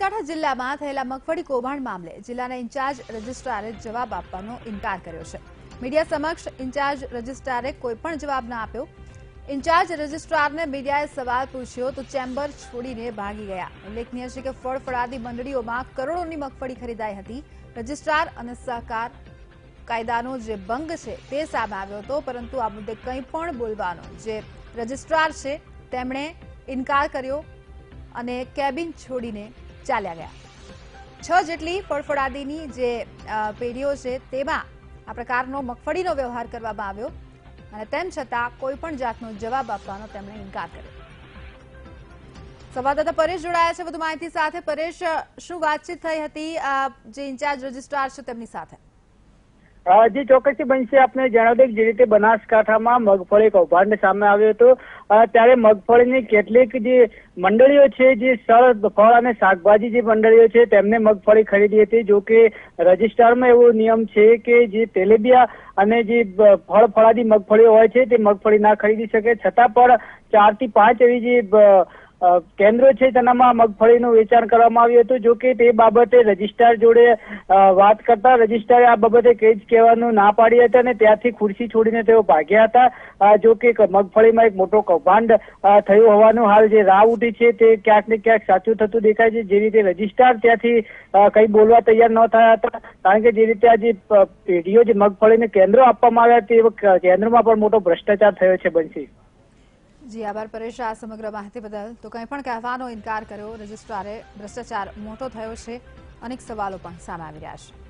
બનાસકાંઠા જિલ્લામાં થયેલા મગફળી કૌભાંડ મામલે જિલ્લાના ઇન્ચાર્જ રજિસ્ટ્રારે જવાબ આપવાનો ઇનકાર કર્યો છે। મીડિયા સમક્ષ ઇન્ચાર્જ રજિસ્ટ્રારે કોઈ પણ જવાબ ન આપ્યો। ઇન્ચાર્જ રજિસ્ટ્રારને મીડિયાએ સવાલ પૂછ્યો તો ચેમ્બર છોડીને ભાગી ગયા। ઉલ્લેખનીય છે કે ફળફળાદી મંડળીઓમાં કરોડોની મગફળી ખરીદાઈ હતી। રજિસ્ટ્રાર અને સહકાર કાયદાનો જે ભંગ છે તે સામે આવ્યો હતો, પરંતુ આ મુદ્દે કંઈ પણ બોલવાનો જે રજિસ્ટ્રાર છે તેમણે ઇનકાર કર્યો અને કેબિન છોડીને ચાલ્યા ગયા। 6 જેટલી ફળફળાદીની જે પેઢીઓ છે તેમાં આ પ્રકારનો મગફળીનો વ્યવહાર કરવામાં આવ્યો અને તેમ છતાં કોઈ પણ જાતનો જવાબ આપવાનો તેમણે ઇનકાર કર્યો। સંવાદદાતા પરેશ જોડાયા છે વધુ માહિતી સાથે। પરેશ, શું વાતચીત થઈ હતી જે ઇન્ચાર્જ રજિસ્ટ્રાર છે તેમની સાથે? જી ચોક્કસથી બનશે। આપને જણાવી દઈએ જે રીતે બનાસકાંઠામાં મગફળી કૌભાંડ સામે આવ્યો હતો ત્યારે મગફળીની કેટલીક જે મંડળીઓ છે, જે ફળ અને શાકભાજી જે મંડળીઓ છે તેમને મગફળી ખરીદી હતી। જો કે રજિસ્ટ્રારમાં એવો નિયમ છે કે જે તેલીબિયા અને જે ફળફળાદી મગફળીઓ હોય છે તે મગફળી ના ખરીદી શકે, છતાં પણ 4 થી 5 એવી જે કેન્દ્રો છે તેનામાં મગફળીનું વેચાણ કરવામાં આવ્યું હતું। જો કે તે બાબતે રજિસ્ટ્રાર જોડે વાત કરતા રજિસ્ટ્રારે આ બાબતે કંઈ જ કહેવાનું ના પાડી હતી અને ત્યાંથી ખુરશી છોડીને તેઓ ભાગ્યા હતા। જો કે મગફળીમાં એક મોટો કૌભાંડ થયું હોવાનું હાલ જે રાવ ઉઠી છે તે ક્યાંક ને ક્યાંક સાચું થતું દેખાય છે। જે રીતે રજિસ્ટ્રાર ત્યાંથી કંઈ બોલવા તૈયાર ન થયા હતા, કારણ કે જે રીતે આ જે પેઢીઓ જે મગફળીને કેન્દ્રો આપવામાં આવ્યા તે કેન્દ્રમાં પણ મોટો ભ્રષ્ટાચાર થયો છે। બનશી જી આભાર પરેશ આ સમગ્ર માહિતી બદલ। તો કંઈ પણ કહેવાનો ઇનકાર કર્યો રજિસ્ટ્રારે। ભ્રષ્ટાચાર મોટો થયો છે, અનેક સવાલો પણ સામે આવી રહ્યા છે।